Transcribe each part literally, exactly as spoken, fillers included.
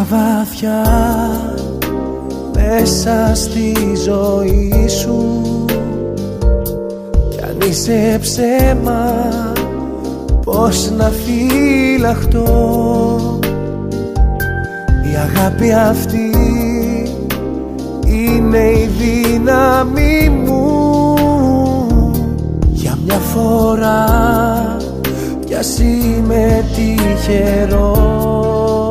βάθια μέσα στη ζωή σου, κι αν είσαι ψέμα πώς να φυλαχτώ. Η αγάπη αυτή είναι η δύναμη μου. Για μια φορά κι ας είμαι τυχερός,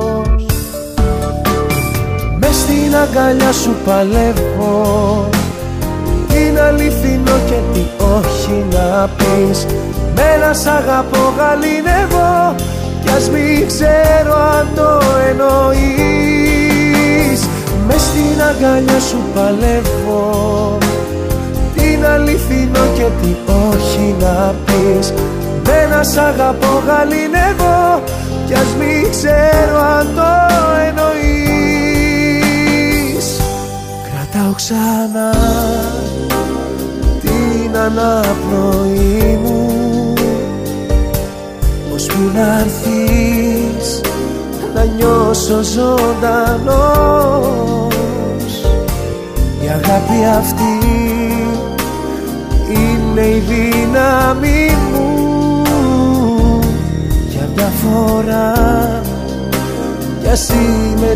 μες στην αγκαλιά σου παλεύω. Είναι αληθινό και τι όχι να πεις. Μένα σ' αγαπώ γαληνεύω, κι ας μην ξέρω αν το εννοείς. Μες στην αγκαλιά σου παλεύω. Είναι αληθινό και τι όχι να πεις. Μένα σ' αγαπώ γαληνεύω, κι ας μην ξέρω αν το εννοείς. Κρατάω ξανά την αναπνοή μου, ώσπου να έρθεις να νιώσω ζωντανός. Η αγάπη αυτή είναι η δύναμη μου. Για μια φορά κι ας είμαι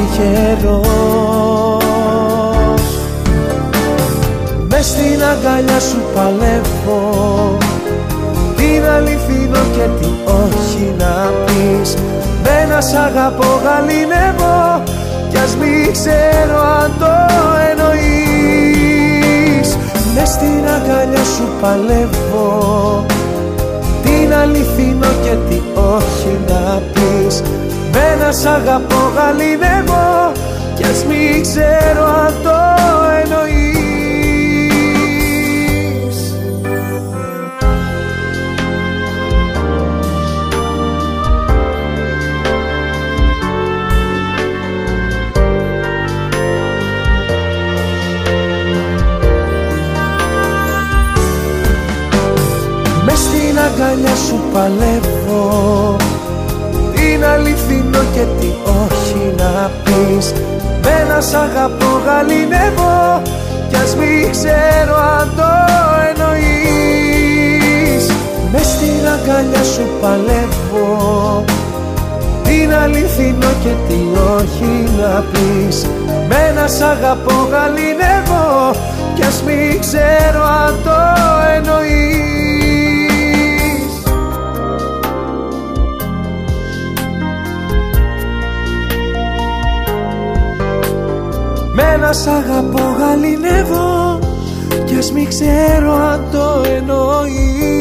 τυχερός, μες στην αγκαλιά σου παλεύω. Είναι αληθινό και τι όχι να πεις. Μένα σ' αγαπώ γαληνεύω, κι ας μην ξέρω αν το εννοείς. Μες στην αγκαλιά σου παλεύω. Είναι αληθινό και τι όχι να πεις. Μένα σ' αγαπώ γαληνεύω, κι ας μην ξέρω αν το εννοείς. Αγκαλιά σου παλεύω. Είναι αληθινό και τι όχι να πεις. Μένα σ' αγαπώ γαληνεύω, κι ας μην ξέρω αν το εννοείς. Μες στην αγκαλιά σου παλεύω. Είναι αληθινό και τι όχι να πεις. Μένα σ' αγαπώ γαληνεύω, κι ας μην ξέρω αν το εννοείς. Μένα σ' αγαπώ γαληνεύω, κι ας μην ξέρω αν το εννοείς.